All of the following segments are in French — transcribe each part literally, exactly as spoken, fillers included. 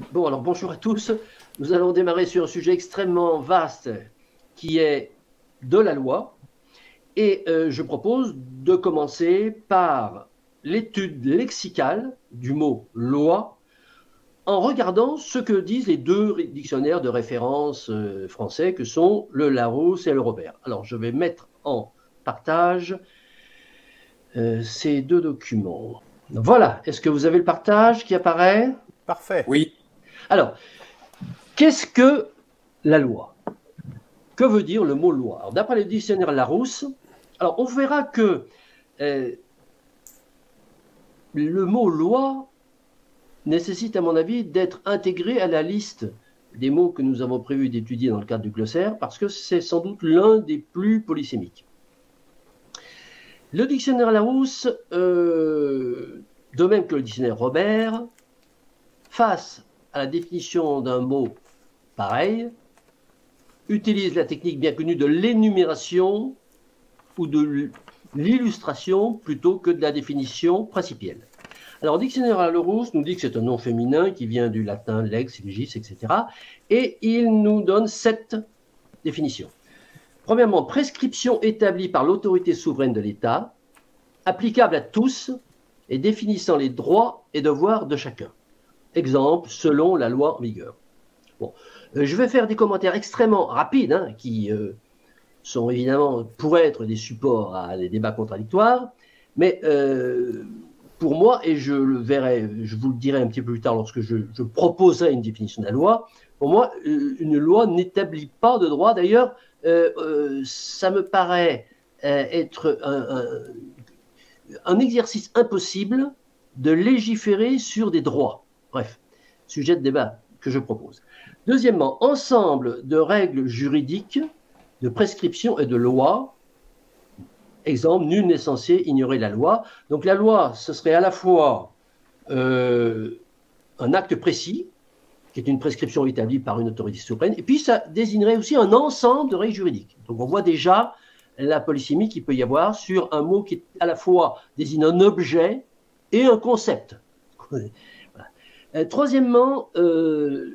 Bon, alors bonjour à tous. Nous allons démarrer sur un sujet extrêmement vaste qui est de la loi. Et euh, je propose de commencer par l'étude lexicale du mot loi en regardant ce que disent les deux dictionnaires de référence euh, français que sont le Larousse et le Robert. Alors, je vais mettre en partage euh, ces deux documents. Voilà, est-ce que vous avez le partage qui apparaît? Parfait. Oui. Alors, qu'est-ce que la loi? Que veut dire le mot loi? Alors, d'après le dictionnaire Larousse, alors on verra que euh, le mot loi nécessite, à mon avis, d'être intégré à la liste des mots que nous avons prévu d'étudier dans le cadre du glossaire, parce que c'est sans doute l'un des plus polysémiques. Le dictionnaire Larousse, euh, de même que le dictionnaire Robert, face à la définition d'un mot pareil, utilise la technique bien connue de l'énumération ou de l'illustration plutôt que de la définition principielle. Alors, le dictionnaire Larousse nous dit que c'est un nom féminin qui vient du latin lex, legis, et cetera. Et il nous donne sept définitions. Premièrement, prescription établie par l'autorité souveraine de l'État, applicable à tous et définissant les droits et devoirs de chacun. Exemple, selon la loi en vigueur. Bon, euh, je vais faire des commentaires extrêmement rapides, hein, qui euh, sont évidemment, pourraient être des supports à des débats contradictoires, mais euh, pour moi, et je le verrai, je vous le dirai un petit peu plus tard lorsque je, je proposerai une définition de la loi, pour moi, une loi n'établit pas de droit. D'ailleurs, euh, euh, ça me paraît euh, être un, un, un exercice impossible de légiférer sur des droits. Bref, sujet de débat que je propose. Deuxièmement, ensemble de règles juridiques, de prescriptions et de lois. Exemple, nul n'est censé ignorer la loi. Donc la loi, ce serait à la fois euh, un acte précis, qui est une prescription établie par une autorité souveraine, et puis ça désignerait aussi un ensemble de règles juridiques. Donc on voit déjà la polysémie qu'il peut y avoir sur un mot qui à la fois désigne un objet et un concept. Voilà. Euh, troisièmement, euh,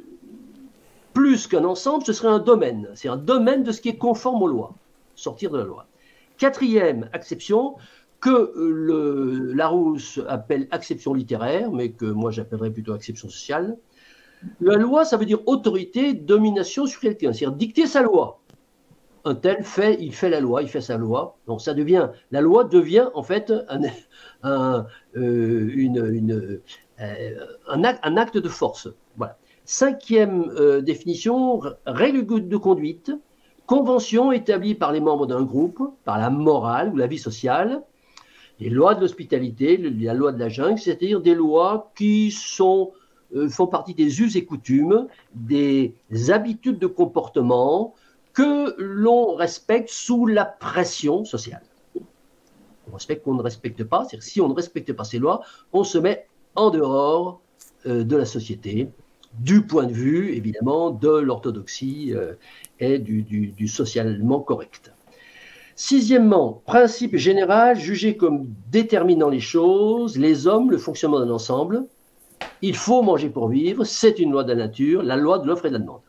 plus qu'un ensemble, ce serait un domaine. C'est un domaine de ce qui est conforme aux lois, sortir de la loi. Quatrième acception, que le Larousse appelle acception littéraire, mais que moi j'appellerais plutôt acception sociale. La loi, ça veut dire autorité, domination sur quelqu'un, c'est-à-dire dicter sa loi. Un tel fait, il fait la loi, il fait sa loi. Donc ça devient, la loi devient en fait un, un, euh, une, une, euh, un, acte, un acte de force. Voilà. Cinquième euh, définition, règle de conduite, convention établie par les membres d'un groupe, par la morale ou la vie sociale, les lois de l'hospitalité, la loi de la jungle, c'est-à-dire des lois qui sont, euh, font partie des us et coutumes, des habitudes de comportement que l'on respecte sous la pression sociale. On respecte qu'on ne respecte pas, c'est-à-dire si on ne respecte pas ces lois, on se met en dehors euh, de la société, du point de vue, évidemment, de l'orthodoxie euh, et du, du, du socialement correct. Sixièmement, principe général jugé comme déterminant les choses, les hommes, le fonctionnement d'un ensemble. Il faut manger pour vivre, c'est une loi de la nature, la loi de l'offre et de la demande.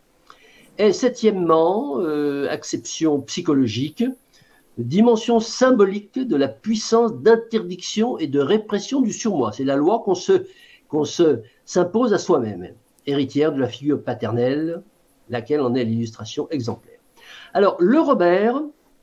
Et septièmement, euh, acception psychologique, dimension symbolique de la puissance d'interdiction et de répression du surmoi. C'est la loi qu'on se, qu'on se, s'impose à soi-même, héritière de la figure paternelle, laquelle en est l'illustration exemplaire. Alors, le Robert,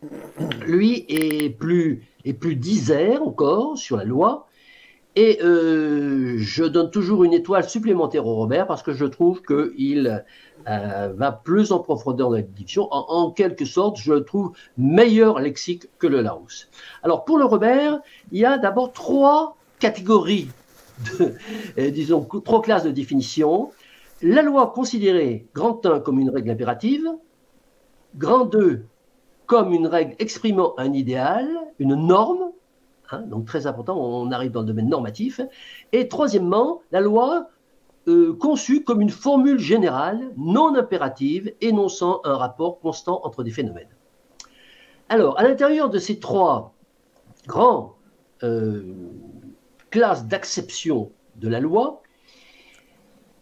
lui, est plus, est plus disert encore sur la loi, et euh, je donne toujours une étoile supplémentaire au Robert parce que je trouve qu'il euh, va plus en profondeur dans la diction. En, en quelque sorte, je le trouve meilleur lexique que le Larousse. Alors, pour le Robert, il y a d'abord trois catégories, de, euh, disons, trois classes de définition. La loi considérée, grand un, comme une règle impérative, grand deux, comme une règle exprimant un idéal, une norme, hein, donc très important, on arrive dans le domaine normatif, et troisièmement, la loi euh, conçue comme une formule générale, non impérative, énonçant un rapport constant entre des phénomènes. Alors, à l'intérieur de ces trois grandes euh, classes d'acception de la loi,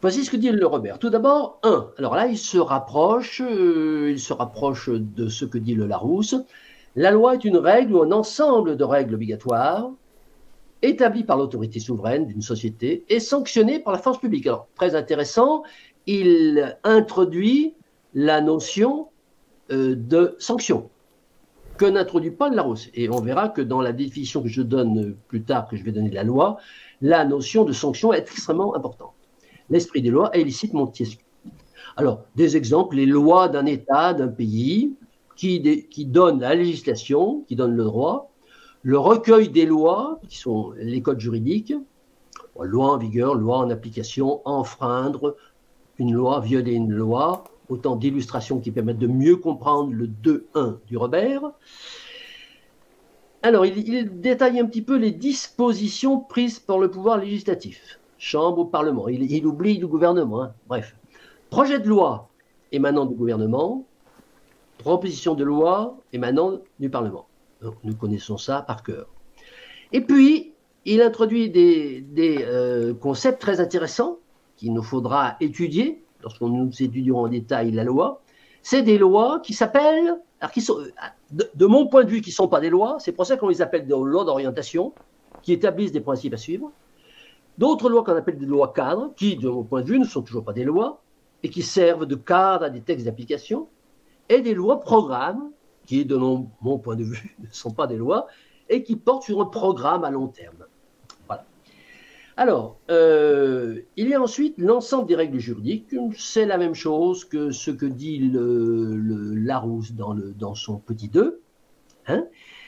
Voici ce que dit le Robert. Tout d'abord, un. Alors là, il se rapproche, euh, il se rapproche de ce que dit le Larousse. La loi est une règle ou un ensemble de règles obligatoires établies par l'autorité souveraine d'une société et sanctionnées par la force publique. Alors, très intéressant, il introduit la notion euh, de sanction que n'introduit pas le Larousse. Et on verra que dans la définition que je donne plus tard, que je vais donner de la loi, la notion de sanction est extrêmement importante. L'esprit des lois est illicite Montesquieu. Alors, des exemples, les lois d'un État, d'un pays, qui, qui donnent la législation, qui donnent le droit, le recueil des lois, qui sont les codes juridiques, loi en vigueur, loi en application, enfreindre une loi, violer une loi, autant d'illustrations qui permettent de mieux comprendre le deux un du Robert. Alors, il, il détaille un petit peu les dispositions prises par le pouvoir législatif. Chambre ou Parlement. Il, il oublie le gouvernement. Hein. Bref. Projet de loi émanant du gouvernement, proposition de loi émanant du Parlement. Donc, nous connaissons ça par cœur. Et puis, il introduit des, des euh, concepts très intéressants qu'il nous faudra étudier lorsqu'on nous étudierons en détail la loi. C'est des lois qui s'appellent, alors qui sont, de, de mon point de vue, qui ne sont pas des lois, c'est pour ça qu'on les appelle des lois d'orientation, qui établissent des principes à suivre. D'autres lois qu'on appelle des lois cadres, qui, de mon point de vue, ne sont toujours pas des lois, et qui servent de cadre à des textes d'application, et des lois programmes, qui, de mon, mon point de vue, ne sont pas des lois, et qui portent sur un programme à long terme. Voilà. Alors, euh, il y a ensuite l'ensemble des règles juridiques. C'est la même chose que ce que dit le, le Larousse dans, le, dans son petit deux. Hein.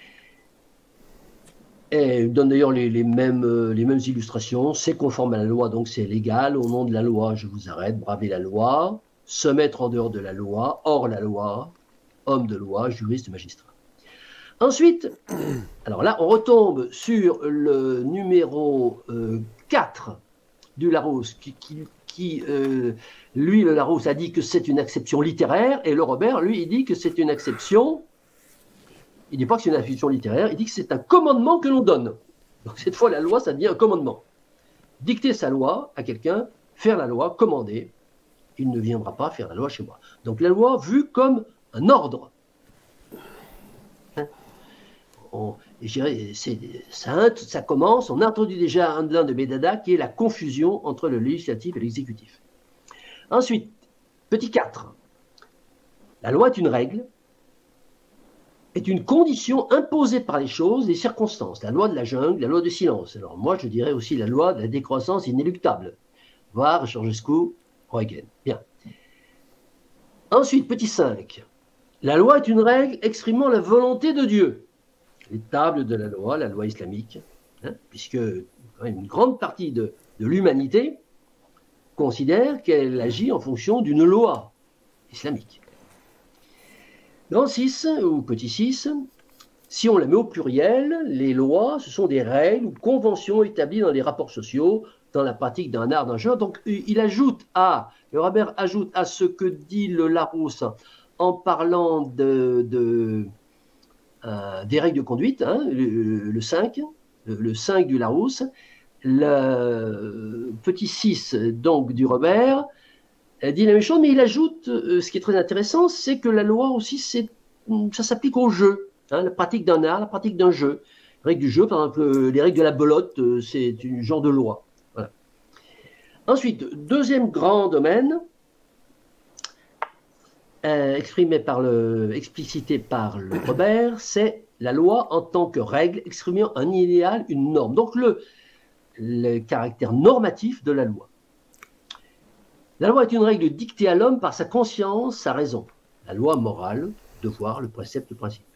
Et il donne d'ailleurs les, les, mêmes, les mêmes illustrations. C'est conforme à la loi, donc c'est légal. Au nom de la loi, je vous arrête. Bravez la loi. Se mettre en dehors de la loi, hors la loi. Homme de loi, juriste, magistrat. Ensuite, alors là, on retombe sur le numéro euh, quatre du Larousse, qui, qui, qui euh, lui, le Larousse, a dit que c'est une acception littéraire, et le Robert, lui, il dit que c'est une acception. Il ne dit pas que c'est une acception littéraire, il dit que c'est un commandement que l'on donne. Donc cette fois, la loi, ça devient un commandement. Dicter sa loi à quelqu'un, faire la loi, commander, il ne viendra pas faire la loi chez moi. Donc la loi vue comme un ordre. Hein on, et je dirais, ça, ça commence, on introduit déjà un de mes dada qui est la confusion entre le législatif et l'exécutif. Ensuite, petit quatre. La loi est une règle, est une condition imposée par les choses, les circonstances. La loi de la jungle, la loi du silence. Alors moi, je dirais aussi la loi de la décroissance inéluctable. Voir Georgescu, Huygens. Bien. Ensuite, petit cinq. La loi est une règle exprimant la volonté de Dieu. Les tables de la loi, la loi islamique, hein, puisque une grande partie de, de l'humanité considère qu'elle agit en fonction d'une loi islamique. Dans six, ou petit six, si on la met au pluriel, les lois, ce sont des règles ou conventions établies dans les rapports sociaux, dans la pratique d'un art, d'un genre. Donc, il ajoute à, le Robert ajoute à ce que dit le Larousse en parlant de, de, euh, des règles de conduite, hein, le, le cinq, le, le cinq du Larousse, le petit six donc du Robert, dit la même chose, mais il ajoute, euh, ce qui est très intéressant, c'est que la loi aussi, ça s'applique au jeu, hein, la pratique d'un art, la pratique d'un jeu. Les règles du jeu, par exemple, les règles de la belote, euh, c'est un genre de loi. Voilà. Ensuite, deuxième grand domaine, euh, exprimé par le, explicité par le Robert, c'est la loi en tant que règle, exprimant un idéal, une norme. Donc le, le caractère normatif de la loi. La loi est une règle dictée à l'homme par sa conscience, sa raison. La loi morale, devoir, le précepte, le principe.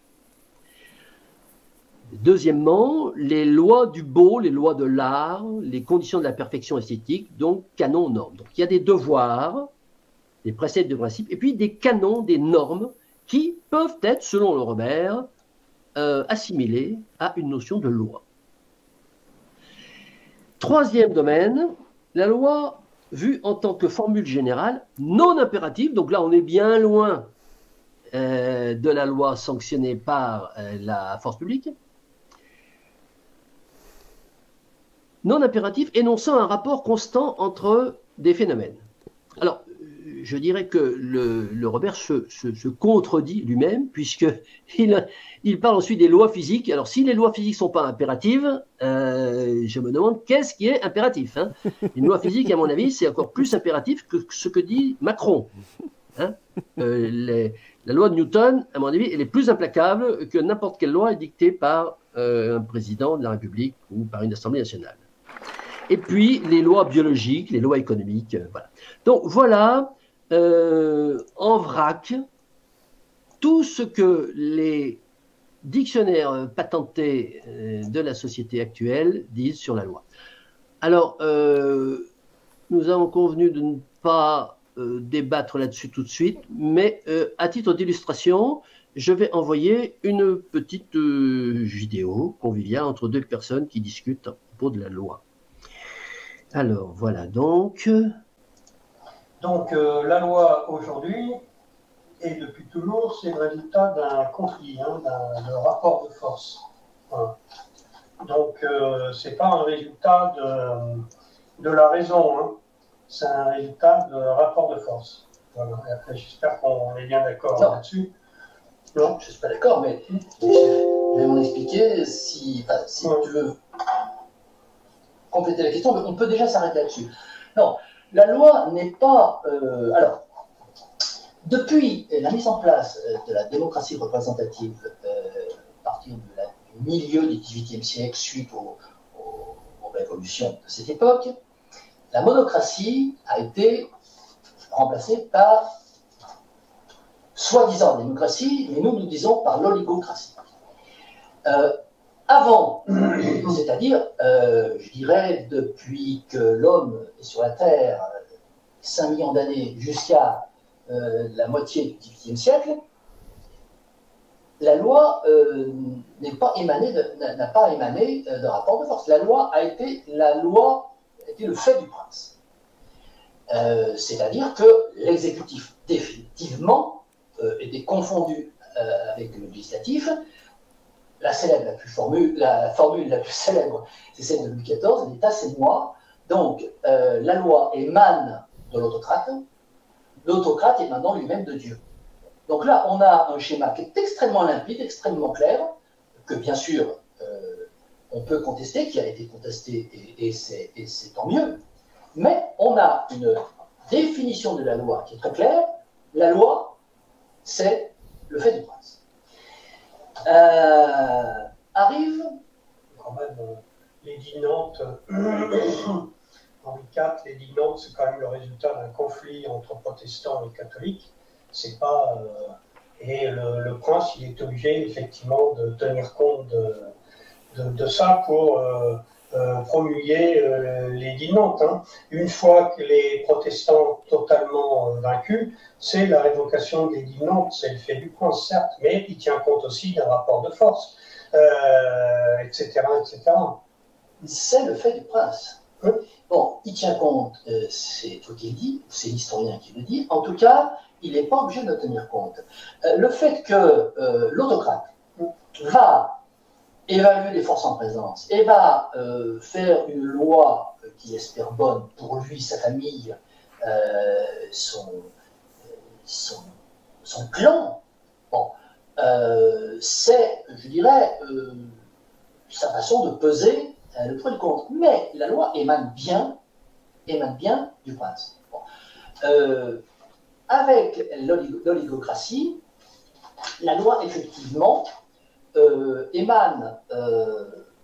Deuxièmement, les lois du beau, les lois de l'art, les conditions de la perfection esthétique, donc canons, normes. Donc il y a des devoirs, des préceptes de principe, et puis des canons, des normes, qui peuvent être, selon le Robert, euh, assimilés à une notion de loi. Troisième domaine, la loi vue en tant que formule générale, non impérative, donc là on est bien loin euh, de la loi sanctionnée par euh, la force publique, non impératif, énonçant un rapport constant entre des phénomènes. Alors, je dirais que le, le Robert se, se, se contredit lui-même, puisqu'il il parle ensuite des lois physiques. Alors, si les lois physiques ne sont pas impératives, euh, je me demande qu'est-ce qui est impératif, hein. Une loi physique, à mon avis, c'est encore plus impératif que ce que dit Macron. Hein. Euh, les, la loi de Newton, à mon avis, elle est plus implacable que n'importe quelle loi dictée par euh, un président de la République ou par une Assemblée nationale. Et puis, les lois biologiques, les lois économiques, euh, voilà. Donc, voilà, euh, en vrac, tout ce que les dictionnaires patentés euh, de la société actuelle disent sur la loi. Alors, euh, nous avons convenu de ne pas euh, débattre là-dessus tout de suite, mais euh, à titre d'illustration, je vais envoyer une petite euh, vidéo conviviale entre deux personnes qui discutent à propos de la loi. Alors, voilà donc. Donc, euh, la loi aujourd'hui, et depuis toujours, c'est le résultat d'un conflit, hein, d'un rapport de force. Voilà. Donc, euh, c'est pas un résultat de, de la raison, hein. C'est un résultat de rapport de force. Voilà. Et après, j'espère qu'on est bien d'accord là-dessus. Non, je ne suis pas d'accord, mais je vais m'en expliquer si, enfin, si ouais. tu veux compléter la question, mais on peut déjà s'arrêter là-dessus. Non, la loi n'est pas... Euh, alors, depuis la mise en place de la démocratie représentative euh, à partir de la, du milieu du dix-huitième siècle, suite aux, aux, aux révolutions de cette époque, la monocratie a été remplacée par soi-disant démocratie, mais nous nous disons par l'oligocratie. Euh, avant, c'est-à-dire, euh, je dirais, depuis que l'homme est sur la Terre, cinq millions d'années jusqu'à euh, la moitié du dix-huitième siècle, la loi euh, n'est pas émanée de, n'a pas émané de rapport de force. La loi a été, la loi a été le fait du prince. Euh, c'est-à-dire que l'exécutif, définitivement, euh, était confondu euh, avec le législatif. La, célèbre, la, plus formule, la formule la plus célèbre, c'est celle de Louis quatorze, l'État c'est moi. Donc, euh, la loi émane de l'autocrate, l'autocrate émanant lui-même de Dieu. Donc là, on a un schéma qui est extrêmement limpide, extrêmement clair, que bien sûr, euh, on peut contester, qui a été contesté, et, et c'est tant mieux, mais on a une définition de la loi qui est très claire. La loi, c'est le fait du prince. Euh, arrive... Quand même, euh, l'édit Nantes, Henri quatre, l'édit Nantes, c'est quand même le résultat d'un conflit entre protestants et catholiques. C'est pas... Euh, et le, le prince, il est obligé, effectivement, de tenir compte de, de, de ça pour euh, euh, promulguer euh, l'édit Nantes. Hein. Une fois que les protestants totalement euh, vaincus, c'est la révocation de l'édit Nantes, c'est le fait du prince, certes, mais il tient compte aussi d'un rapport de force, euh, et cetera, et cetera. C'est le fait du prince. Oui. Bon, il tient compte, euh, c'est toi qui le dis, c'est l'historien qui le dit, en tout cas, il n'est pas obligé de tenir compte. Euh, le fait que euh, l'autocrate va évaluer les forces en présence et va euh, faire une loi qui espère bonne pour lui, sa famille, euh, son, son, son clan, bon, euh, c'est, je dirais, euh, sa façon de peser euh, le pour et le contre. Mais la loi émane bien, émane bien du prince. Bon. Euh, avec l'oligocratie, la loi, effectivement, euh, émane euh,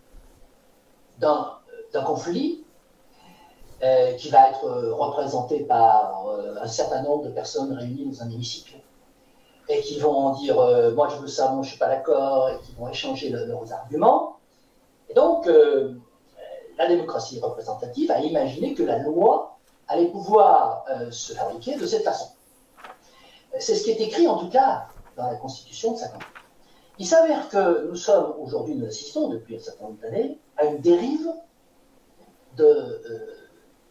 d'un conflit euh, qui va être représenté par euh, un certain nombre de personnes réunies dans un hémicycle et qui vont dire euh, « moi je veux ça, moi je ne suis pas d'accord » et qui vont échanger le, leurs arguments. Et donc, euh, la démocratie représentative a imaginé que la loi allait pouvoir euh, se fabriquer de cette façon. C'est ce qui est écrit, en tout cas, dans la Constitution de cinquante-huit. Il s'avère que nous sommes, aujourd'hui, nous assistons depuis un certain nombre d'années, à une dérive de, euh,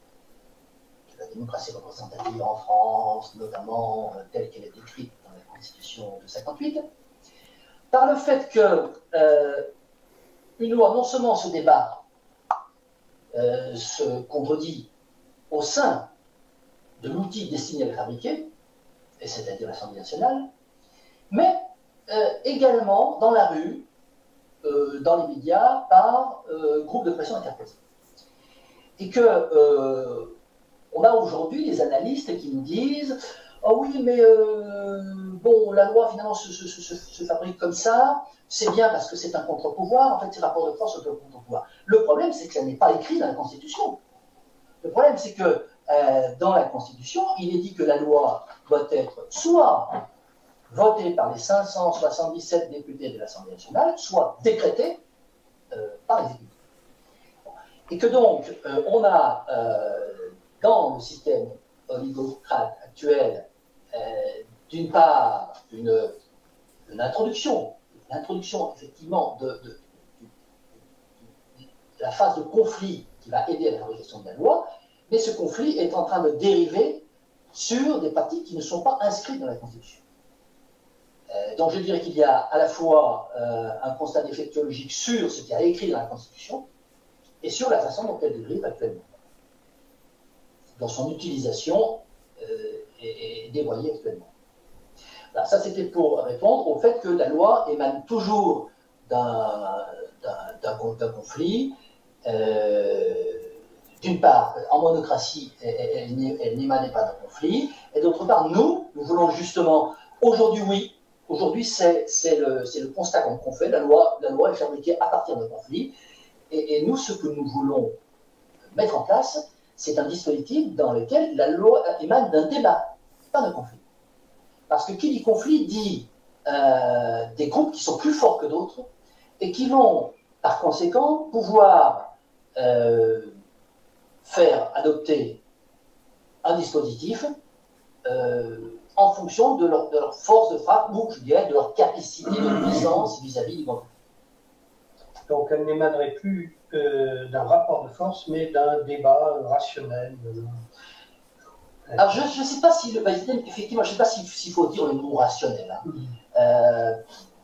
de la démocratie représentative en France, notamment euh, telle qu'elle est décrite dans la Constitution de cinquante-huit, par le fait que euh, une loi non seulement se débat, euh, se contredit au sein de l'outil destiné à le fabriquer, et c'est-à-dire l'Assemblée nationale, mais euh, également dans la rue, euh, dans les médias, par euh, groupes de pression interposés. Et que euh, on a aujourd'hui des analystes qui nous disent « Oh oui, mais euh, bon, la loi finalement se, se, se, se fabrique comme ça, c'est bien parce que c'est un contre-pouvoir, en fait c'est rapport de force au contre-pouvoir. » Le problème, c'est que ça n'est pas écrit dans la Constitution. Le problème, c'est que euh, dans la Constitution, il est dit que la loi doit être soit votée par les cinq cent soixante-dix-sept députés de l'Assemblée nationale, soit décrétée euh, par l'exécutif. Et que donc, euh, on a, euh, dans le système oligocrate actuel, euh, d'une part, une, une introduction, une introduction effectivement de, de, de, de la phase de conflit qui va aider à la fabrication de la loi, mais ce conflit est en train de dériver sur des parties qui ne sont pas inscrites dans la Constitution. Euh, donc je dirais qu'il y a à la fois euh, un constat d'effet théologique sur ce qui est écrit dans la Constitution, et sur la façon dont elle dérive actuellement, dans son utilisation euh, est, est dévoyée actuellement. Voilà, ça c'était pour répondre au fait que la loi émane toujours d'un conflit. Euh, D'une part, en monocratie, elle, elle n'émanait pas d'un conflit, et d'autre part, nous, nous voulons justement, aujourd'hui oui, aujourd'hui c'est le, le constat qu'on fait, la loi, la loi est fabriquée à partir d'un conflit. Et, et nous, ce que nous voulons mettre en place, c'est un dispositif dans lequel la loi émane d'un débat, pas d'un conflit. Parce que qui dit conflit dit euh, des groupes qui sont plus forts que d'autres et qui vont, par conséquent, pouvoir euh, faire adopter un dispositif euh, en fonction de leur, de leur force de frappe ou, je dirais, de leur capacité de puissance vis-à-vis du conflit. Donc elle n'émanerait plus euh, d'un rapport de force, mais d'un débat euh, rationnel. Euh, Alors je ne sais pas si, le, bah, effectivement, je ne sais pas s'il si faut dire le mot rationnel. Hein. Mm. Euh,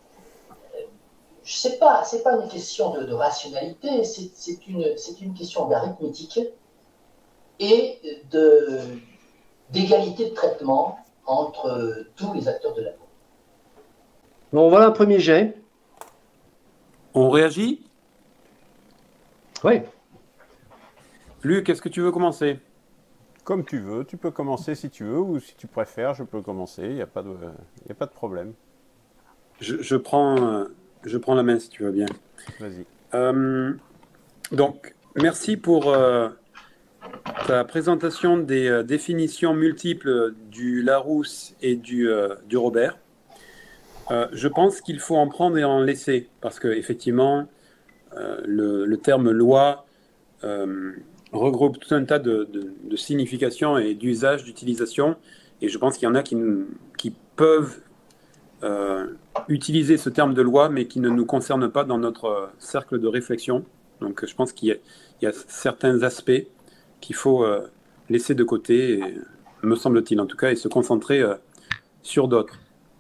je ne sais pas, c'est pas une question de, de rationalité, c'est une, une question d'arithmétique et d'égalité de, de traitement entre tous les acteurs de la loi. Bon, voilà un premier jet. On réagit? Oui. Luc, est-ce que tu veux commencer? Comme tu veux, tu peux commencer si tu veux, ou si tu préfères, je peux commencer, il n'y a pas de, il a pas de problème. Je, je, prends, je prends la main si tu veux bien. Vas-y. Euh, donc, merci pour euh, ta présentation des euh, définitions multiples du Larousse et du, euh, du Robert. Euh, je pense qu'il faut en prendre et en laisser, parce qu'effectivement, euh, le, le terme loi euh, regroupe tout un tas de, de, de significations et d'usages, d'utilisation, et je pense qu'il y en a qui, qui peuvent euh, utiliser ce terme de loi, mais qui ne nous concernent pas dans notre cercle de réflexion. Donc je pense qu'il y, y a certains aspects qu'il faut euh, laisser de côté, et, me semble-t-il en tout cas, et se concentrer euh, sur d'autres.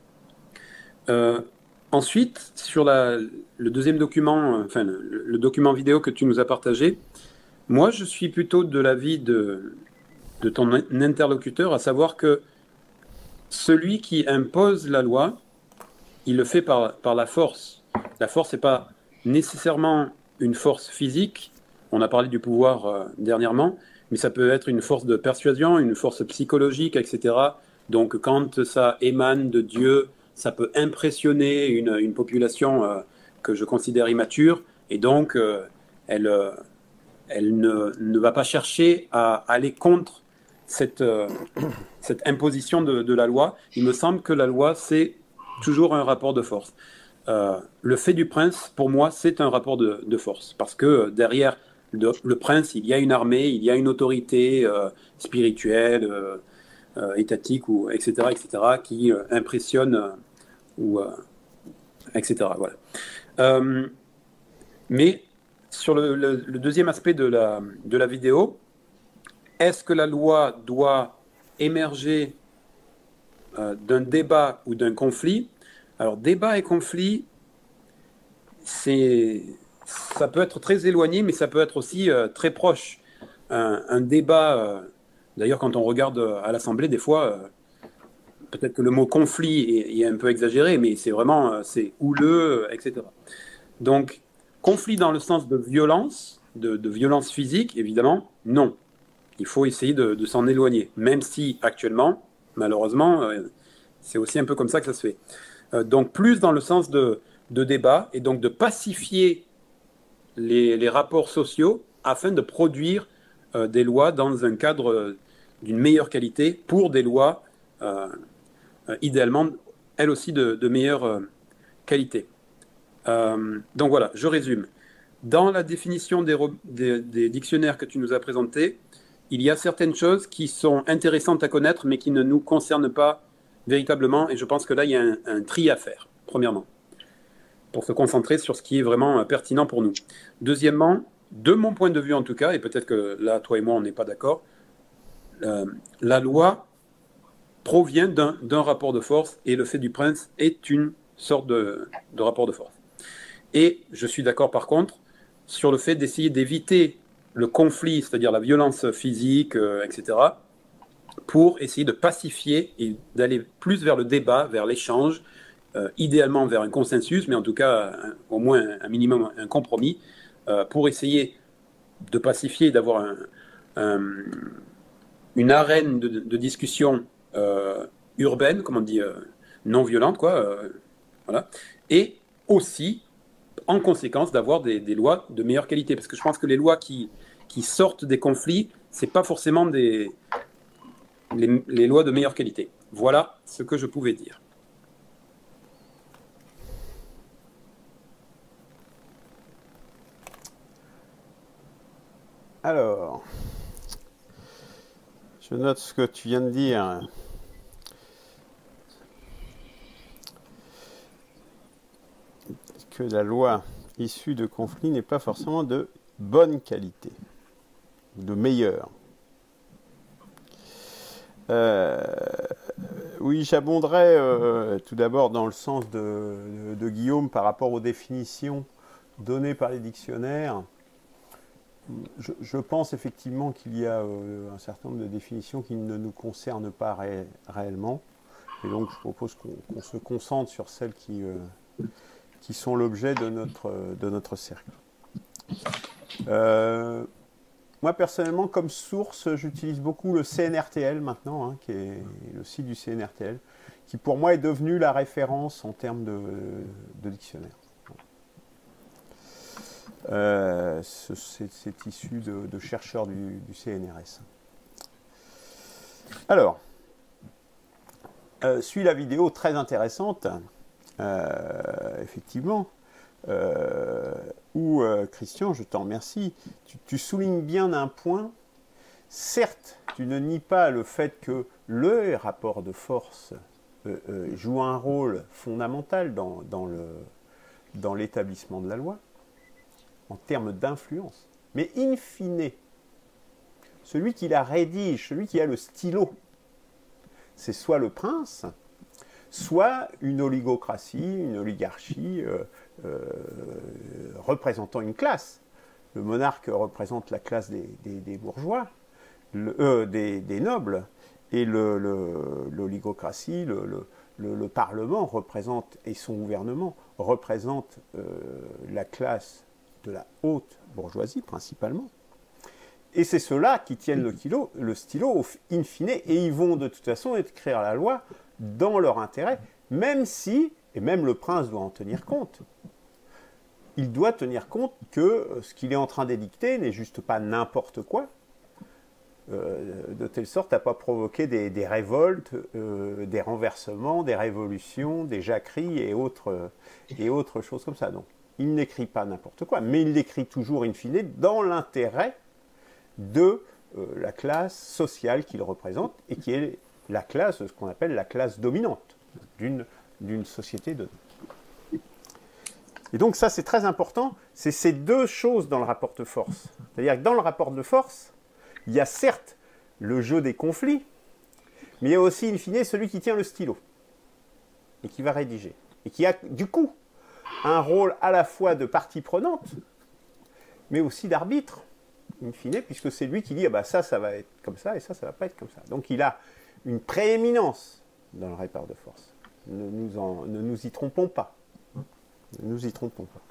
Euh, ensuite, sur la, le deuxième document, enfin le, le document vidéo que tu nous as partagé, moi je suis plutôt de l'avis de, de ton interlocuteur, à savoir que celui qui impose la loi, il le fait par, par la force. La force n'est pas nécessairement une force physique, on a parlé du pouvoir euh, dernièrement, mais ça peut être une force de persuasion, une force psychologique, et cetera. Donc quand ça émane de Dieu, ça peut impressionner une, une population euh, que je considère immature, et donc euh, elle, euh, elle ne, ne va pas chercher à aller contre cette, euh, cette imposition de, de la loi. Il me semble que la loi, c'est toujours un rapport de force. Euh, le fait du prince, pour moi, c'est un rapport de, de force, parce que derrière le, le prince, il y a une armée, il y a une autorité euh, spirituelle, euh, euh, étatique, ou, et cetera, et cetera, qui euh, impressionne, euh, ou, euh, et cetera. Voilà. Euh, mais sur le, le, le deuxième aspect de la, de la vidéo, est-ce que la loi doit émerger euh, d'un débat ou d'un conflit? Alors, débat et conflit, c'est, ça peut être très éloigné, mais ça peut être aussi euh, très proche. Un, un débat euh, D'ailleurs, quand on regarde à l'Assemblée, des fois, euh, peut-être que le mot conflit est, est un peu exagéré, mais c'est vraiment, euh, c'est houleux, et cetera. Donc, conflit dans le sens de violence, de, de violence physique, évidemment, non. Il faut essayer de, de s'en éloigner, même si actuellement, malheureusement, euh, c'est aussi un peu comme ça que ça se fait. Euh, donc, plus dans le sens de, de débat, et donc de pacifier les, les rapports sociaux afin de produire euh, des lois dans un cadre euh, d'une meilleure qualité pour des lois, euh, euh, idéalement, elles aussi de, de meilleure euh, qualité. Euh, donc voilà, je résume. Dans la définition des, des, des dictionnaires que tu nous as présentés, il y a certaines choses qui sont intéressantes à connaître, mais qui ne nous concernent pas véritablement. Et je pense que là, il y a un, un tri à faire, premièrement, pour se concentrer sur ce qui est vraiment pertinent pour nous. Deuxièmement, de mon point de vue en tout cas, et peut-être que là, toi et moi, on n'est pas d'accord, euh, la loi provient d'un, d'un rapport de force, et le fait du prince est une sorte de, de rapport de force. Et je suis d'accord par contre sur le fait d'essayer d'éviter le conflit, c'est-à-dire la violence physique, euh, et cetera, pour essayer de pacifier et d'aller plus vers le débat, vers l'échange, euh, idéalement vers un consensus, mais en tout cas un, au moins un minimum un compromis, euh, pour essayer de pacifier, d'avoir un, un, une arène de, de discussion euh, urbaine, comme on dit, euh, non violente, quoi, euh, voilà, et aussi en conséquence d'avoir des, des lois de meilleure qualité. Parce que je pense que les lois qui, qui sortent des conflits, ce n'est pas forcément des, les, les lois de meilleure qualité. Voilà ce que je pouvais dire. Alors, je note ce que tu viens de dire. Que la loi issue de conflits n'est pas forcément de bonne qualité, de meilleure. Euh, oui, j'abonderai euh, tout d'abord dans le sens de, de, de Guillaume par rapport aux définitions données par les dictionnaires. Je, je pense effectivement qu'il y a euh, un certain nombre de définitions qui ne nous concernent pas ré, réellement. Et donc, je propose qu'on, qu'on se concentre sur celles qui... Euh, qui sont l'objet de notre, de notre cercle. Euh, moi, personnellement, comme source, j'utilise beaucoup le C N R T L maintenant, hein, qui est le site du C N R T L, qui pour moi est devenu la référence en termes de, de dictionnaire. Euh, c'est, c'est issu de, de chercheurs du, du C N R S. Alors, euh, suit la vidéo très intéressante. Euh, effectivement, euh, où, euh, Christian, je t'en remercie, tu, tu soulignes bien un point. Certes, tu ne nies pas le fait que le rapport de force euh, euh, joue un rôle fondamental dans, dans, le, dans l'établissement de la loi, en termes d'influence. Mais in fine, celui qui la rédige, celui qui a le stylo, c'est soit le prince, soit une oligocratie, une oligarchie euh, euh, représentant une classe. Le monarque représente la classe des, des, des bourgeois, le, euh, des, des nobles, et le, le, l'oligocratie, le, le, le, le Parlement représente, et son gouvernement représente euh, la classe de la haute bourgeoisie principalement. Et c'est ceux-là qui tiennent le, kilo, le stylo in fine, et ils vont de toute façon écrire la loi dans leur intérêt, même si, et même le prince doit en tenir compte, il doit tenir compte que ce qu'il est en train d'édicter n'est juste pas n'importe quoi, euh, de telle sorte à ne pas provoquer des, des révoltes, euh, des renversements, des révolutions, des jacqueries et autres, et autres choses comme ça. Donc, il n'écrit pas n'importe quoi, mais il l'écrit toujours in fine dans l'intérêt de euh, la classe sociale qu'il représente et qui est la classe, ce qu'on appelle la classe dominante d'une, d'une société donnée. Et donc ça, c'est très important, c'est ces deux choses dans le rapport de force. C'est-à-dire que dans le rapport de force, il y a certes le jeu des conflits, mais il y a aussi, in fine, celui qui tient le stylo et qui va rédiger. Et qui a, du coup, un rôle à la fois de partie prenante, mais aussi d'arbitre. in fine, puisque c'est lui qui dit ah bah ça, ça va être comme ça et ça, ça va pas être comme ça. Donc il a une prééminence dans le rapport de force. Ne nous, en, ne nous y trompons pas. Ne nous y trompons pas.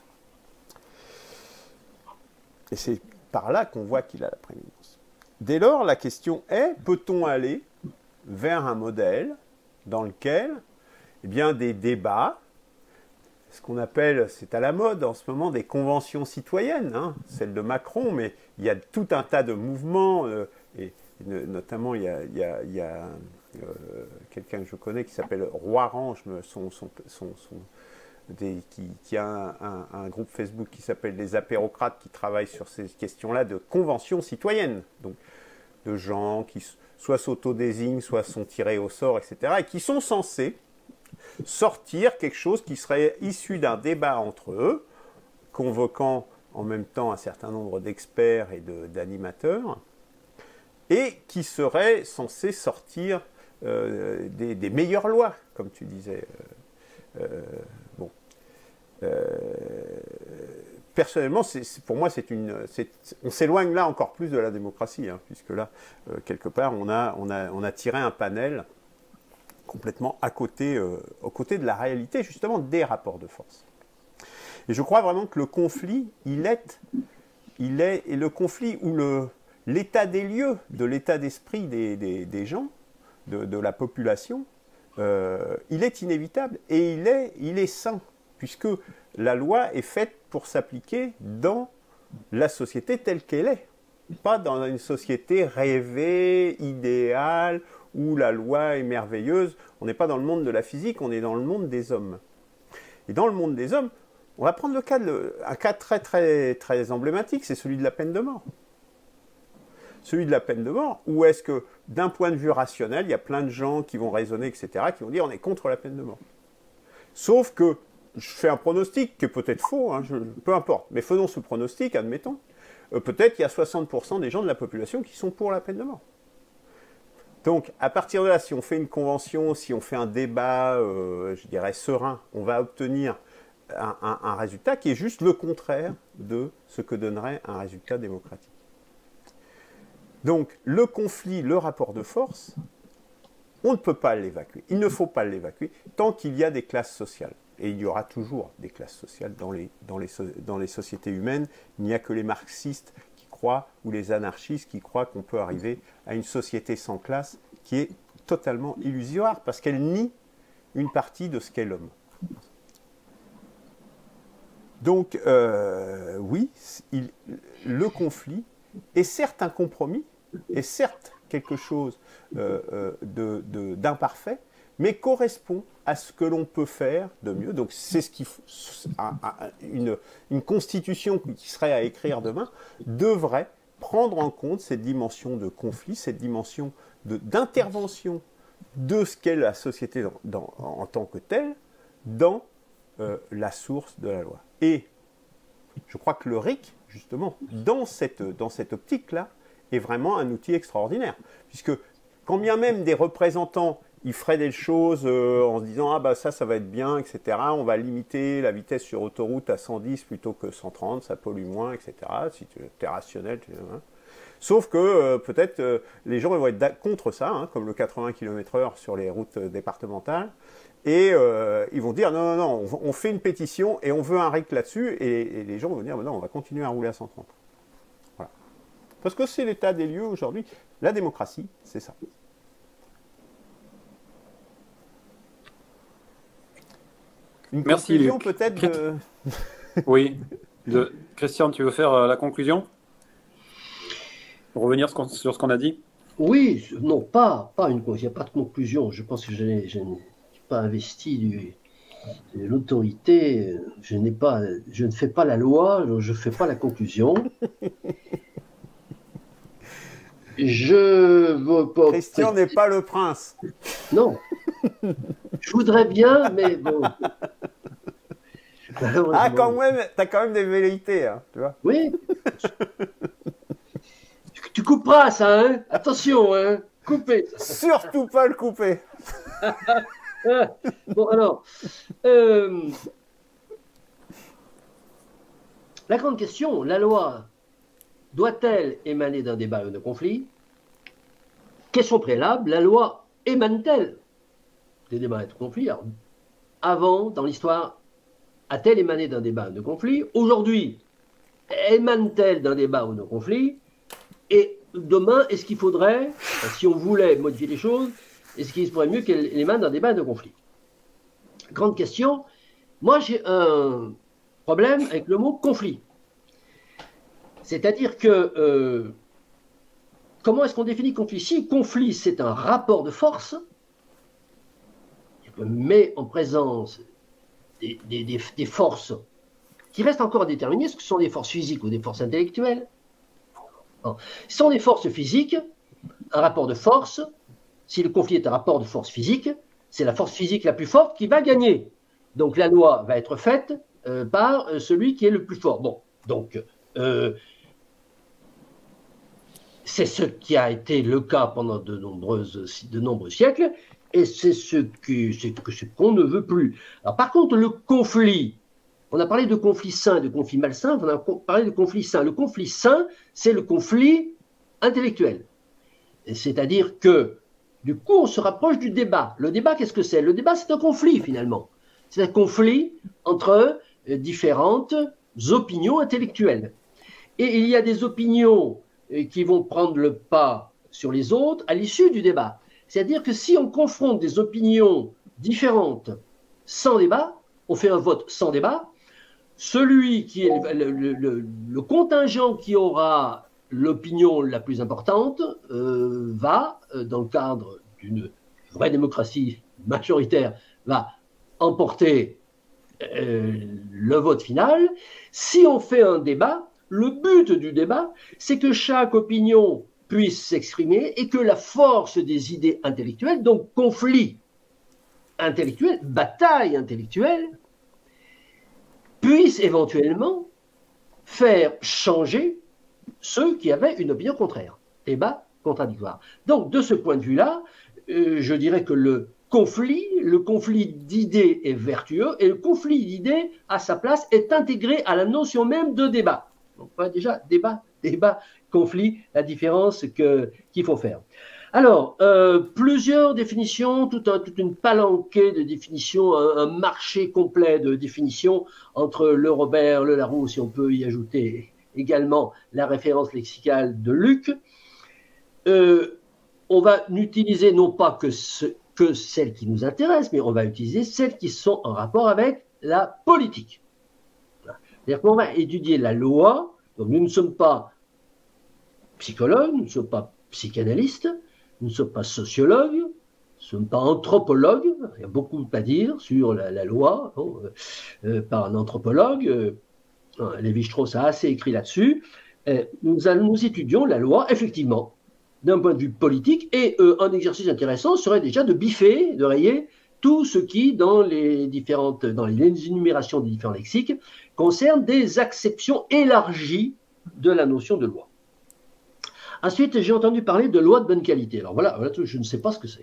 Et c'est par là qu'on voit qu'il a la prééminence. Dès lors, la question est, peut-on aller vers un modèle dans lequel eh bien, des débats, ce qu'on appelle, c'est à la mode en ce moment, des conventions citoyennes, hein, celle de Macron, mais il y a tout un tas de mouvements, euh, et, et notamment il y a, il y a, il y a euh, quelqu'un que je connais qui s'appelle Roiran, son, son, son, son, des, qui, qui a un, un, un groupe Facebook qui s'appelle Les Apérocrates, qui travaille sur ces questions-là de conventions citoyennes, donc de gens qui soit s'autodésignent, soit sont tirés au sort, et cetera, et qui sont censés sortir quelque chose qui serait issu d'un débat entre eux, convoquant en même temps un certain nombre d'experts et d'animateurs, et qui serait censé sortir euh, des, des meilleures lois, comme tu disais. Euh, euh, bon. Euh, personnellement, c'est, pour moi, c'est une, c'est, on s'éloigne là encore plus de la démocratie, hein, puisque là, euh, quelque part, on a, on, a, on a tiré un panel complètement à côté, euh, aux côtés de la réalité, justement, des rapports de force. Et je crois vraiment que le conflit, il est, il est et le conflit où le, l'état des lieux, de l'état d'esprit des, des, des gens, de, de la population, euh, il est inévitable et il est, il est sain, puisque la loi est faite pour s'appliquer dans la société telle qu'elle est, pas dans une société rêvée, idéale, où la loi est merveilleuse. On n'est pas dans le monde de la physique, on est dans le monde des hommes. Et dans le monde des hommes, on va prendre le cas de, un cas très, très, très emblématique, c'est celui de la peine de mort. Celui de la peine de mort, où est-ce que, d'un point de vue rationnel, il y a plein de gens qui vont raisonner, et cetera, qui vont dire on est contre la peine de mort. Sauf que, je fais un pronostic qui est peut-être faux, hein, je, peu importe, mais faisons ce pronostic, admettons, euh, peut-être qu'il y a soixante pour cent des gens de la population qui sont pour la peine de mort. Donc, à partir de là, si on fait une convention, si on fait un débat, euh, je dirais, serein, on va obtenir un, un, un résultat qui est juste le contraire de ce que donnerait un résultat démocratique. Donc, le conflit, le rapport de force, on ne peut pas l'évacuer. Il ne faut pas l'évacuer tant qu'il y a des classes sociales. Et il y aura toujours des classes sociales dans les, dans les, dans les sociétés humaines. Il n'y a que les marxistes qui croient, ou les anarchistes qui croient qu'on peut arriver à une société sans classe qui est totalement illusoire parce qu'elle nie une partie de ce qu'est l'homme. Donc, euh, oui, il, le conflit est certes un compromis, est certes quelque chose euh, euh, de, de, d'imparfait, mais correspond à ce que l'on peut faire de mieux. Donc c'est ce qui, une, une constitution qui serait à écrire demain devrait prendre en compte cette dimension de conflit, cette dimension de, d'intervention de ce qu'est la société dans, dans, en tant que telle dans euh, la source de la loi. Et je crois que le R I C, justement, dans cette, dans cette optique-là, est vraiment un outil extraordinaire. Puisque quand bien même des représentants ils feraient des choses euh, en se disant « Ah bah ça, ça va être bien, et cetera. On va limiter la vitesse sur autoroute à cent dix plutôt que cent trente, ça pollue moins, et cetera. Si tu es rationnel, tu... Hein. Sauf que euh, peut-être euh, les gens ils vont être contre ça, hein, comme le quatre-vingts kilomètres heure sur les routes euh, départementales, et euh, ils vont dire « Non, non, non, on, on fait une pétition et on veut un R I C là-dessus, et, et les gens vont dire bah « Non, on va continuer à rouler à cent trente. » Voilà. Parce que c'est l'état des lieux aujourd'hui. La démocratie, c'est ça. Une Merci, conclusion Luc. peut-être de... Oui. De... Christian, tu veux faire euh, la conclusion? Pour revenir sur, sur ce qu'on a dit? Oui, non, pas, pas une, il n'y a pas de conclusion. Je pense que je n'ai pas investi du, de l'autorité. Je n'ai pas, je ne fais pas la loi, je ne fais pas la conclusion. Je... Christian n'est pas le prince. Non. Je voudrais bien, mais bon. Ah, quand même, t'as quand même des velléités, hein, tu vois. Oui. Tu couperas ça, hein. Attention, hein. Coupez. Surtout pas le couper. Bon, alors. Euh, la grande question, la loi, doit-elle émaner d'un débat ou d'un conflit? Question préalable, la loi émane-t-elle des débats et de conflits? Alors, avant, dans l'histoire, a-t-elle émané d'un débat ou d'un conflit? Aujourd'hui, émane-t-elle d'un débat ou d'un conflit? Et demain, est-ce qu'il faudrait, si on voulait modifier les choses, est-ce qu'il faudrait mieux qu'elle émane d'un débat ou d'un conflit? Grande question. Moi, j'ai un problème avec le mot conflit. C'est-à-dire que, euh, comment est-ce qu'on définit conflit? Si conflit, c'est un rapport de force, on met en présence des, des, des, des forces qui restent encore à déterminer, est-ce que ce sont des forces physiques ou des forces intellectuelles? Non. Ce sont des forces physiques, un rapport de force. Si le conflit est un rapport de force physique, c'est la force physique la plus forte qui va gagner. Donc la loi va être faite euh, par euh, celui qui est le plus fort. Bon, donc euh, c'est ce qui a été le cas pendant de, nombreuses, de nombreux siècles, et c'est ce qu'on ce qu'on ne veut plus. Alors par contre, le conflit, on a parlé de conflit sain et de conflit malsain, on a parlé de conflit sain. Le conflit sain, c'est le conflit intellectuel. C'est-à-dire que, du coup, on se rapproche du débat. Le débat, qu'est-ce que c'est? Le débat, c'est un conflit, finalement. C'est un conflit entre euh, différentes opinions intellectuelles. Et il y a des opinions euh, qui vont prendre le pas sur les autres à l'issue du débat. C'est-à-dire que si on confronte des opinions différentes sans débat, on fait un vote sans débat, celui qui est le, le, le, le contingent qui aura l'opinion la plus importante euh, va, euh, dans le cadre d'une vraie démocratie majoritaire, va emporter euh, le vote final. Si on fait un débat, le but du débat, c'est que chaque opinion puisse s'exprimer et que la force des idées intellectuelles, donc conflit intellectuel, bataille intellectuelle, puisse éventuellement faire changer ceux qui avaient une opinion contraire. Débat contradictoire. Donc, de ce point de vue-là, euh, je dirais que le conflit, le conflit d'idées est vertueux et le conflit d'idées, à sa place, est intégré à la notion même de débat. Donc, voilà, déjà, débat, débat, conflit, la différence que, qu'il faut faire. Alors, euh, plusieurs définitions, tout un, toute une palanquée de définitions, un, un marché complet de définitions entre le Robert, le Larousse, si on peut y ajouter également la référence lexicale de Luc. Euh, on va n'utiliser non pas que, ce, que celles qui nous intéressent, mais on va utiliser celles qui sont en rapport avec la politique. C'est-à-dire qu'on va étudier la loi, donc nous ne sommes pas psychologues, nous ne sommes pas psychanalystes, nous ne sommes pas sociologues, nous ne sommes pas anthropologues, il y a beaucoup à dire sur la, la loi, bon, euh, par un anthropologue, euh, Lévi-Strauss a assez écrit là-dessus. Euh, nous, nous étudions la loi, effectivement, d'un point de vue politique, et euh, un exercice intéressant serait déjà de biffer, de rayer tout ce qui, dans les différentes, dans les énumérations des différents lexiques, concerne des acceptions élargies de la notion de loi. Ensuite, j'ai entendu parler de loi de bonne qualité. Alors voilà, voilà je ne sais pas ce que c'est.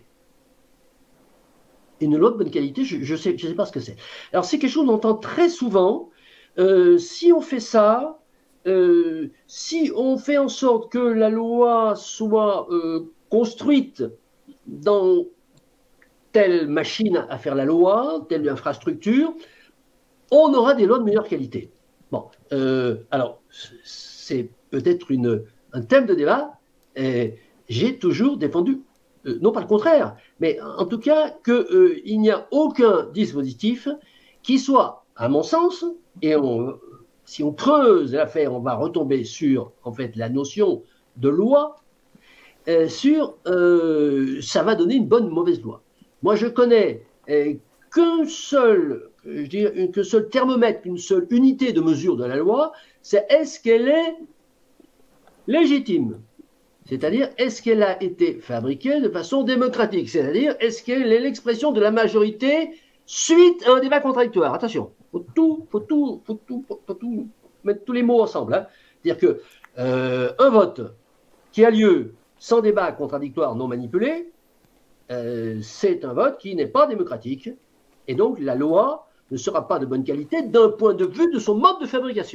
Une loi de bonne qualité, je ne sais, je sais pas ce que c'est. Alors c'est quelque chose qu'on entend très souvent. Euh, si on fait ça, euh, si on fait en sorte que la loi soit euh, construite dans telle machine à faire la loi, telle infrastructure, on aura des lois de meilleure qualité. Bon, euh, alors c'est peut-être une un thème de débat, et j'ai toujours défendu, euh, non pas le contraire, mais en tout cas qu'il euh, n'y a aucun dispositif qui soit, à mon sens, et on, si on creuse l'affaire, on va retomber sur en fait la notion de loi, euh, sur euh, ça va donner une bonne ou mauvaise loi. Moi je connais euh, qu'un seul, je dirais, qu'un seul thermomètre, une seule unité de mesure de la loi, c'est est-ce qu'elle est légitime, c'est-à-dire est-ce qu'elle a été fabriquée de façon démocratique, c'est-à-dire est-ce qu'elle est l'expression de la majorité suite à un débat contradictoire. Attention, faut tout, faut tout, faut tout, faut tout mettre tous les mots ensemble. Hein. C'est-à-dire que euh, un vote qui a lieu sans débat contradictoire non manipulé, euh, c'est un vote qui n'est pas démocratique, et donc la loi ne sera pas de bonne qualité d'un point de vue de son mode de fabrication.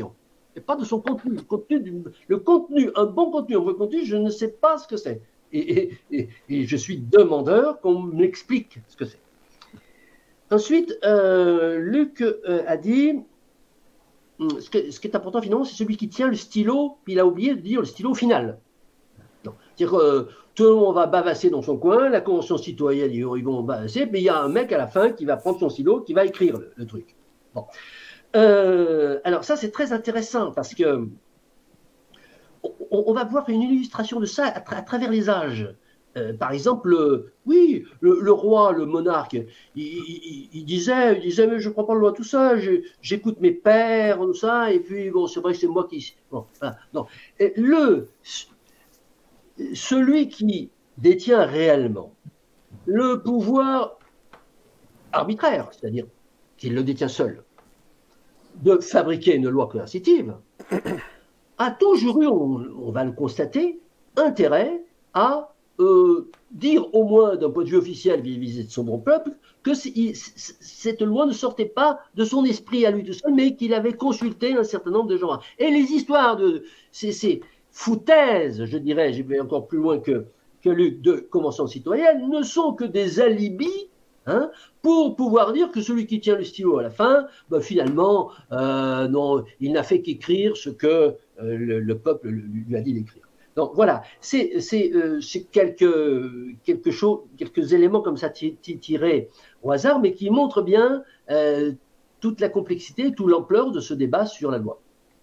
et pas de son contenu. Le contenu, du, le contenu, un bon contenu, un vrai contenu, je ne sais pas ce que c'est. Et, et, et, et je suis demandeur qu'on m'explique ce que c'est. Ensuite, euh, Luc euh, a dit, ce, que, ce qui est important finalement, c'est celui qui tient le stylo, puis il a oublié de dire le stylo final. C'est-à-dire que euh, tout le monde va bavasser dans son coin, la Convention citoyenne, ils vont bavasser, mais il y a un mec à la fin qui va prendre son stylo, qui va écrire le, le truc. Bon. Euh, alors ça, c'est très intéressant, parce que on, on va voir une illustration de ça à, tra à travers les âges. Euh, par exemple, euh, oui, le, le roi, le monarque, il, il, il, disait, il disait, mais je ne prends pas le loi tout ça, j'écoute mes pères, tout ça, et puis bon, c'est vrai que c'est moi qui... Bon, voilà, non. Et le, celui qui détient réellement le pouvoir arbitraire, c'est-à-dire qu'il le détient seul, de fabriquer une loi coercitive, a toujours eu, on, on va le constater, intérêt à Euh, dire au moins d'un point de vue officiel vis-à-vis de son bon peuple que cette loi ne sortait pas de son esprit à lui tout seul, mais qu'il avait consulté un certain nombre de gens. Et les histoires de ces, ces foutaises, je dirais, je vais encore plus loin que, que Luc, de Convention citoyenne, ne sont que des alibis hein, pour pouvoir dire que celui qui tient le stylo à la fin, ben finalement, euh, non, il n'a fait qu'écrire ce que euh, le, le peuple lui a dit d'écrire. Donc voilà, c'est euh, quelques, quelque chose, quelques éléments comme ça tirés au hasard, mais qui montrent bien euh, toute la complexité, toute l'ampleur de ce débat sur la loi.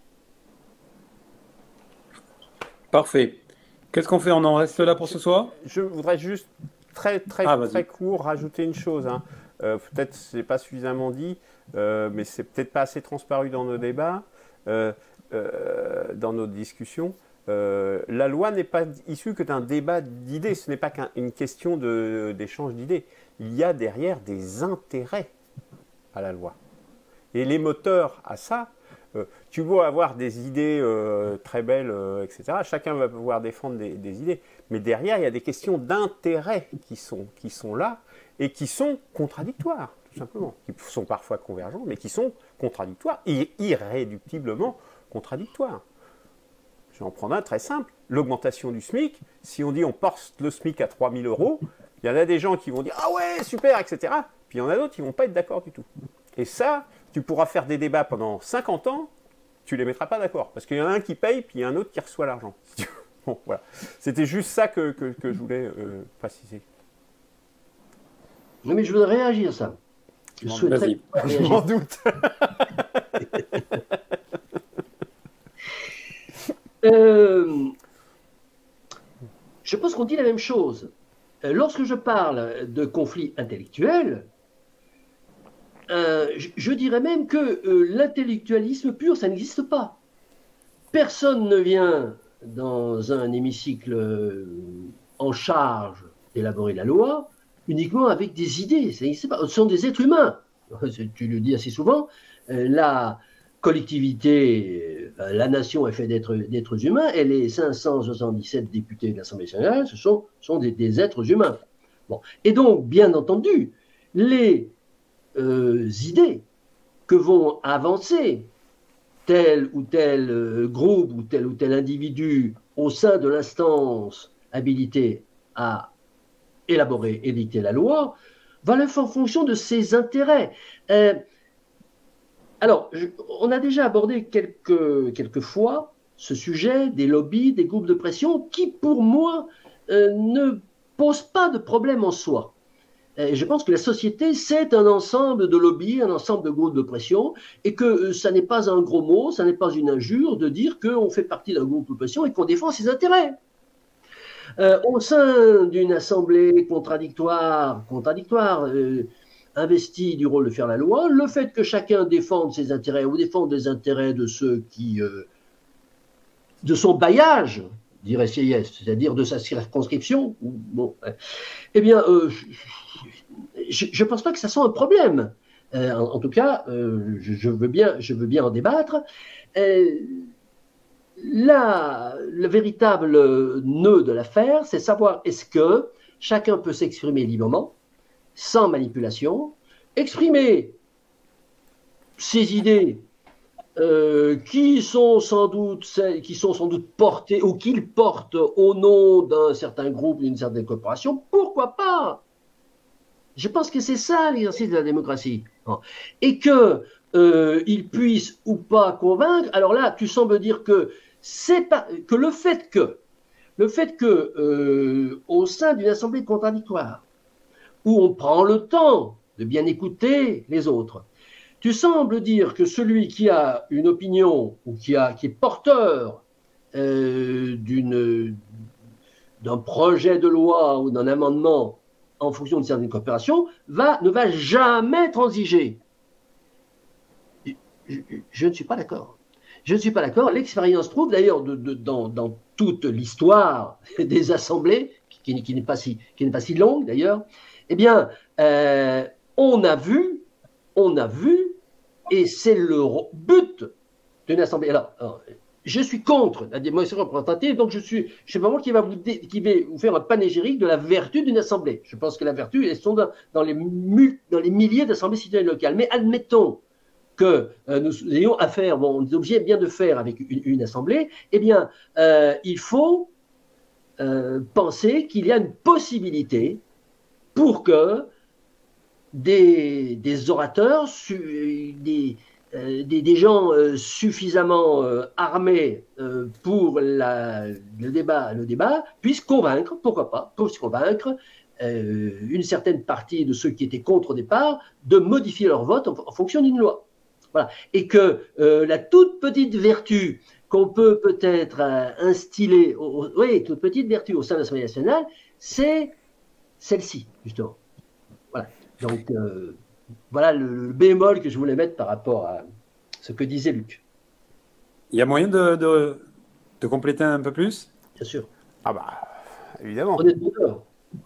Parfait. Qu'est-ce qu'on fait? On en reste là pour ce soir? Je voudrais juste très très ah, très court rajouter une chose. Hein. Euh, peut-être c'est pas suffisamment dit, euh, mais c'est peut-être pas assez transparu dans nos débats, euh, euh, dans nos discussions. Euh, la loi n'est pas issue que d'un débat d'idées, ce n'est pas qu'une question d'échange d'idées. Il y a derrière des intérêts à la loi. Et les moteurs à ça, euh, tu vas avoir des idées euh, très belles, euh, et cetera. Chacun va pouvoir défendre des, des idées. Mais derrière, il y a des questions d'intérêt qui sont, qui sont là et qui sont contradictoires, tout simplement. Qui sont parfois convergents, mais qui sont contradictoires et irréductiblement contradictoires. Je vais en prendre un très simple, l'augmentation du SMIC. Si on dit on porte le SMIC à trois mille euros, il y en a des gens qui vont dire « Ah ouais, super, et cetera » Puis il y en a d'autres qui ne vont pas être d'accord du tout. Et ça, tu pourras faire des débats pendant cinquante ans, tu ne les mettras pas d'accord. Parce qu'il y en a un qui paye, puis il y a un autre qui reçoit l'argent. Bon, voilà. C'était juste ça que, que, que je voulais euh, préciser. Non, mais je voudrais réagir à ça. Je souhaiterais réagir. Je m'en doute. Euh, je pense qu'on dit la même chose. Lorsque je parle de conflit intellectuel, euh, je, je dirais même que euh, l'intellectualisme pur, ça n'existe pas. Personne ne vient dans un hémicycle euh, en charge d'élaborer la loi uniquement avec des idées. Ça n'existe pas. Ce sont des êtres humains. Tu le dis assez souvent. Euh, la collectivité, euh, la nation est faite d'êtres humains, et les cinq cent soixante-dix-sept députés de l'Assemblée nationale, ce sont, sont des, des êtres humains. Bon. Et donc, bien entendu, les euh, idées que vont avancer tel ou tel euh, groupe ou tel ou tel individu au sein de l'instance habilitée à élaborer, édicter la loi, va le faire en fonction de ses intérêts. Euh, Alors, je, on a déjà abordé quelques, quelques fois ce sujet des lobbies, des groupes de pression, qui, pour moi, euh, ne posent pas de problème en soi. Et je pense que la société, c'est un ensemble de lobbies, un ensemble de groupes de pression, et que euh, ça n'est pas un gros mot, ça n'est pas une injure de dire qu'on fait partie d'un groupe de pression et qu'on défend ses intérêts. Euh, au sein d'une assemblée contradictoire, contradictoire, euh, investi du rôle de faire la loi, le fait que chacun défende ses intérêts ou défende les intérêts de ceux qui, euh, de son bailliage, dirait Sieyès, c'est-à-dire de sa circonscription, bon, eh bien, euh, je ne pense pas que ça soit un problème. Euh, en, en tout cas, euh, je, je, veux bien, je veux bien en débattre. Euh, là, le véritable nœud de l'affaire, c'est savoir est-ce que chacun peut s'exprimer librement, sans manipulation, exprimer ses idées euh, qui sont sans doute celles qui sont sans doute portées ou qu'ils portent au nom d'un certain groupe, d'une certaine corporation, pourquoi pas? Je pense que c'est ça l'exercice de la démocratie. Et que euh, ils puissent ou pas convaincre. Alors là, tu sembles dire que c'est pas que le fait que le fait que euh, au sein d'une assemblée contradictoire où on prend le temps de bien écouter les autres, tu sembles dire que celui qui a une opinion ou qui a qui est porteur euh, d'une d'un projet de loi ou d'un amendement en fonction d'une certaine coopération, va, ne va jamais transiger. Je, je, je ne suis pas d'accord. Je ne suis pas d'accord. L'expérience prouve d'ailleurs de, de, dans, dans toute l'histoire des assemblées, qui, qui n'est pas si, qui n'est pas si longue d'ailleurs, eh bien, euh, on a vu, on a vu, et c'est le but d'une assemblée. Alors, alors je suis contre la démocratie représentative, donc je suis, je sais pas moi qui va vous, dé, qui va vous faire un panégyrique de la vertu d'une assemblée. Je pense que la vertu, elles sont dans, dans, les, dans les milliers d'assemblées citoyennes locales. Mais admettons que euh, nous ayons affaire, bon, on est obligé bien de faire avec une, une assemblée, eh bien, euh, il faut euh, penser qu'il y a une possibilité pour que des, des orateurs, des Euh, des, des gens euh, suffisamment euh, armés euh, pour la, le, débat, le débat puissent convaincre, pourquoi pas, puissent convaincre euh, une certaine partie de ceux qui étaient contre au départ de modifier leur vote en, en fonction d'une loi. Voilà. Et que euh, la toute petite vertu qu'on peut peut-être euh, instiller, au, au, oui, toute petite vertu au sein de l'Assemblée nationale, c'est celle-ci, justement. Voilà. Donc, euh, voilà le, le bémol que je voulais mettre par rapport à ce que disait Luc. Il y a moyen de, de, de compléter un peu plus? Bien sûr. Ah bah, évidemment. Honnêtement.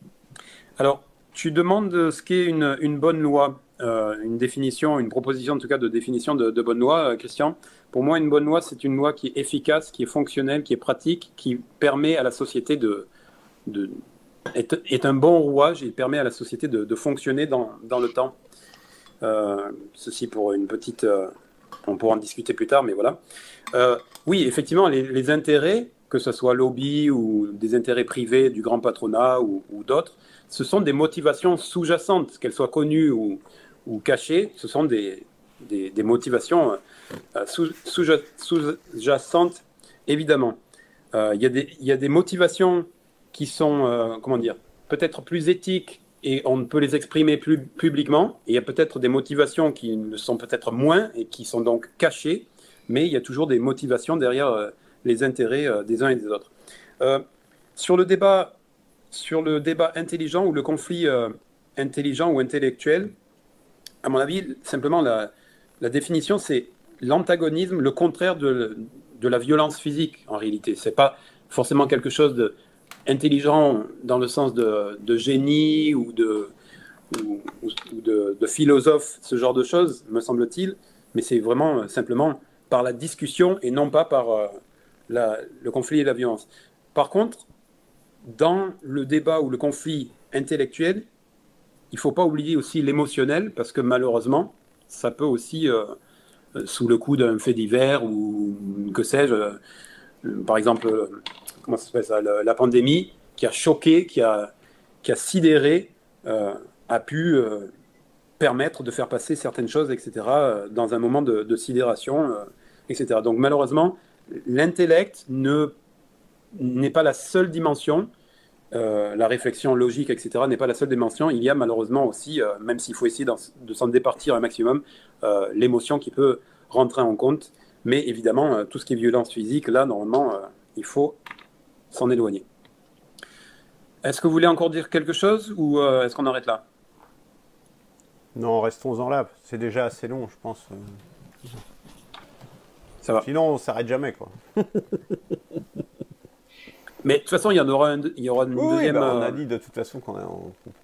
Alors, tu demandes ce qu'est une, une bonne loi, euh, une définition, une proposition en tout cas de définition de, de bonne loi, euh, Christian. Pour moi, une bonne loi, c'est une loi qui est efficace, qui est fonctionnelle, qui est pratique, qui permet à la société de... de est, est un bon rouage et permet à la société de, de fonctionner dans, dans le temps. Euh, ceci pour une petite... Euh, on pourra en discuter plus tard, mais voilà. Euh, oui, effectivement, les, les intérêts, que ce soit lobby ou des intérêts privés du grand patronat ou, ou d'autres, ce sont des motivations sous-jacentes, qu'elles soient connues ou, ou cachées, ce sont des, des, des motivations euh, sous, sous, sous-jacentes, évidemment. Euh, il y a des, il y a des motivations qui sont, euh, comment dire, peut-être plus éthiques, et on ne peut les exprimer plus publiquement. Et il y a peut-être des motivations qui le sont peut-être moins et qui sont donc cachées, mais il y a toujours des motivations derrière euh, les intérêts euh, des uns et des autres. Euh, sur le débat, sur le débat intelligent ou le conflit euh, intelligent ou intellectuel, à mon avis, simplement la, la définition, c'est l'antagonisme, le contraire de, de la violence physique en réalité. C'est pas forcément quelque chose de intelligent dans le sens de, de génie ou, de, ou, ou de, de philosophe, ce genre de choses, me semble-t-il, mais c'est vraiment simplement par la discussion et non pas par euh, la, le conflit et la violence. Par contre, dans le débat ou le conflit intellectuel, il ne faut pas oublier aussi l'émotionnel, parce que malheureusement, ça peut aussi, euh, sous le coup d'un fait divers ou que sais-je, euh, par exemple... Euh, comment ça s'appelle ça, la, la pandémie, qui a choqué, qui a, qui a sidéré, euh, a pu euh, permettre de faire passer certaines choses, et cetera, euh, dans un moment de, de sidération, euh, et cetera. Donc malheureusement, l'intellect ne, n'est pas la seule dimension, euh, la réflexion logique, et cetera, n'est pas la seule dimension. Il y a malheureusement aussi, euh, même s'il faut essayer de s'en départir un maximum, euh, l'émotion qui peut rentrer en compte. Mais évidemment, euh, tout ce qui est violence physique, là, normalement, euh, il faut s'en éloigner. Est-ce que vous voulez encore dire quelque chose ou euh, est-ce qu'on arrête là? Non, restons-en là. C'est déjà assez long, je pense. Ça va. Sinon, on ne s'arrête jamais, quoi. Mais de toute façon, il y en aura, un, il y aura une oui, deuxième... Bah, on a dit de toute façon qu'on